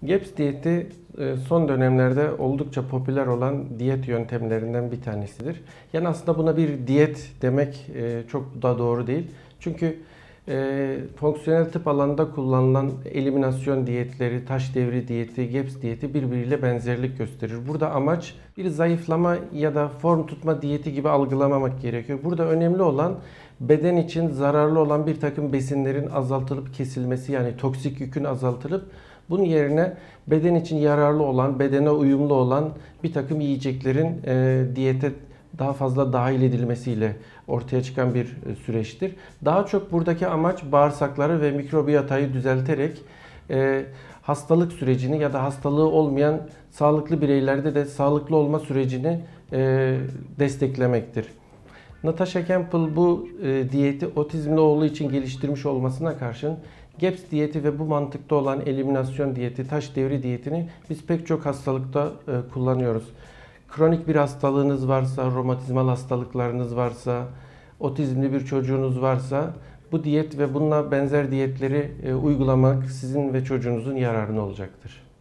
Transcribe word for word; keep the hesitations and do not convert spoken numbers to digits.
GAPS diyeti e, son dönemlerde oldukça popüler olan diyet yöntemlerinden bir tanesidir. Yani aslında buna bir diyet demek e, çok da doğru değil. Çünkü e, fonksiyonel tıp alanında kullanılan eliminasyon diyetleri, taş devri diyeti, GAPS diyeti birbiriyle benzerlik gösterir. Burada amaç bir zayıflama ya da form tutma diyeti gibi algılamamak gerekiyor. Burada önemli olan beden için zararlı olan bir takım besinlerin azaltılıp kesilmesi, yani toksik yükün azaltılıp bunun yerine beden için yararlı olan, bedene uyumlu olan bir takım yiyeceklerin e, diyete daha fazla dahil edilmesiyle ortaya çıkan bir e, süreçtir. Daha çok buradaki amaç bağırsakları ve mikrobiyotayı düzelterek e, hastalık sürecini ya da hastalığı olmayan sağlıklı bireylerde de sağlıklı olma sürecini e, desteklemektir. Natasha Campbell bu e, diyeti otizmli oğlu için geliştirmiş olmasına karşın GAPS diyeti ve bu mantıkta olan eliminasyon diyeti, taş devri diyetini biz pek çok hastalıkta e, kullanıyoruz. Kronik bir hastalığınız varsa, romatizmal hastalıklarınız varsa, otizmli bir çocuğunuz varsa bu diyet ve bununla benzer diyetleri e, uygulamak sizin ve çocuğunuzun yararına olacaktır.